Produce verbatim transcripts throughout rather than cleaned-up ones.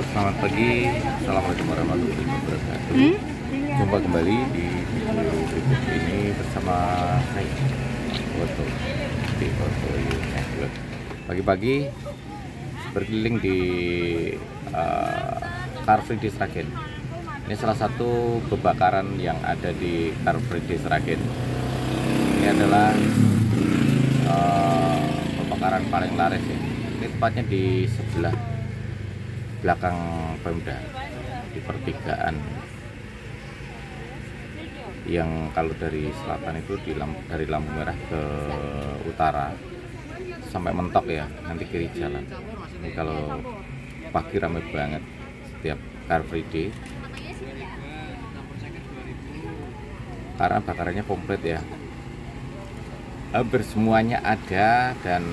selamat pagi. Assalamualaikum warahmatullahi wabarakatuh. Hmm? Jumpa kembali di video berikut ini bersama saya, Foto di Foto Network. Pagi-pagi berkeliling di uh, Car Free Day Sragen. Ini salah satu pembakaran yang ada di Car Free Day Sragen. Ini adalah uh, pembakaran paling laris ya. Ini tepatnya di sebelah belakang Pemda, di pertigaan yang kalau dari selatan itu di lampu, dari lampu merah ke utara sampai mentok ya, nanti kiri jalan. Ini kalau pagi ramai banget setiap Car Free Day karena bakarannya komplit ya, hampir semuanya ada dan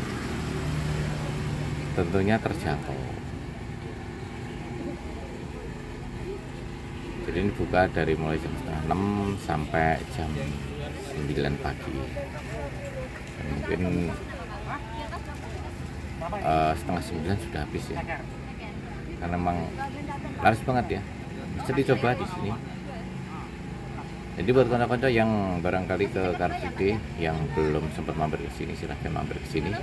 tentunya terjangkau. Jadi ini buka dari mulai jam setengah enam sampai jam sembilan pagi. Dan mungkin uh, setengah sembilan sudah habis ya, karena memang laris banget ya. Bisa dicoba di sini. Jadi buat konco-konco yang barangkali ke Car Free Day yang belum sempat mampir ke sini, silahkan mampir ke sini.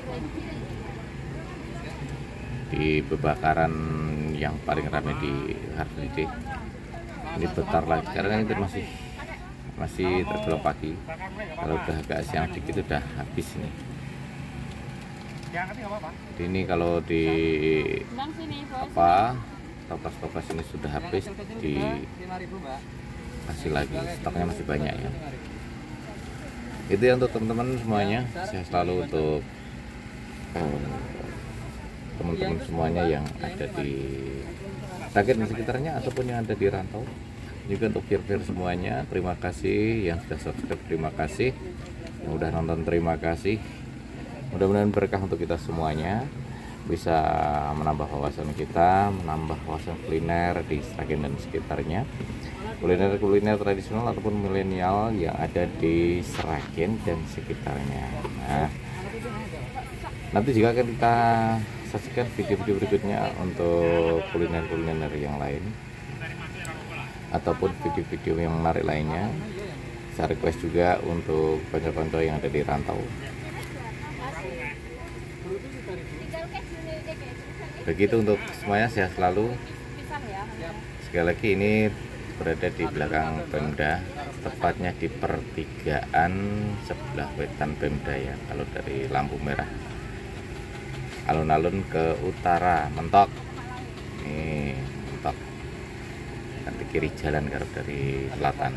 Di pembakaran yang paling ramai di Car Free Day. Ini bentar lagi karena ini masih masih tergolong pagi. Kalau udah agak siang dikit udah habis ini. Jadi ini kalau di apa toples-toples ini sudah habis, dikasih lagi, stoknya masih banyak ya. Itu ya untuk teman-teman semuanya. Saya selalu untuk teman-teman um, semuanya yang ada di Sragen dan sekitarnya ataupun yang ada di rantau, juga untuk peer-peer semuanya. Terima kasih yang sudah subscribe, terima kasih yang udah nonton, terima kasih. Mudah-mudahan berkah untuk kita semuanya, bisa menambah wawasan kita, menambah wawasan kuliner di Sragen dan sekitarnya, kuliner-kuliner tradisional ataupun milenial yang ada di Sragen dan sekitarnya. Nah, nanti juga akan kita saksikan video-video berikutnya untuk kuliner-kuliner yang lain ataupun video-video yang menarik lainnya. Saya request juga untuk konco-konco yang ada di rantau. Begitu untuk semuanya, sehat selalu. Sekali lagi ini berada di belakang Pemda, tepatnya di pertigaan sebelah wetan Pemda ya. Kalau dari lampu merah alun-alun ke utara mentok, nih mentok, nanti kiri jalan kalau dari selatan.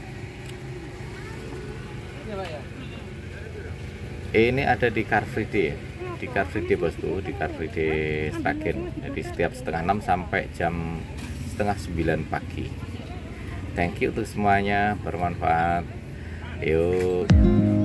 Ini ada di Car Free Day, di Car Free Day bosku, di Car Free Day Sragen. Jadi setiap setengah enam sampai jam setengah sembilan pagi. Thank you untuk semuanya, bermanfaat. Yuk.